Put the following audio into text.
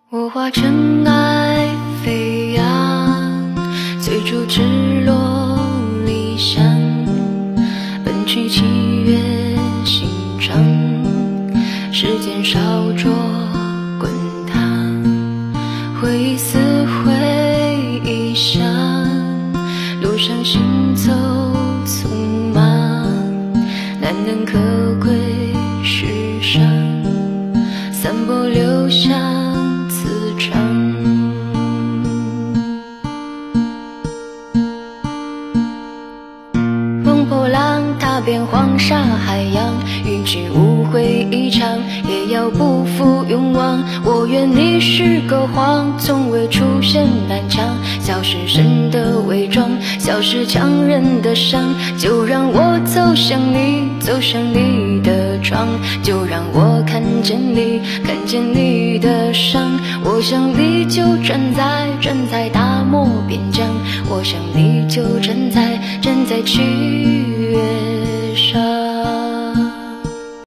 我化尘埃飞扬，随处枝落理想，奔去七月心肠，时间烧灼滚烫，回忆似回忆响，路上行走匆忙，难能可贵世上，散播留香磁场。风破浪，踏遍黄沙海洋，云去无回一场，也要不负勇往。我愿你是个谎，从未出现南墙，消失神的伪装，消失强忍的伤。就让我走向你，走向你的窗，就让我看见你，看见你的伤。我想你就站在大漠边疆，我想你就站在七月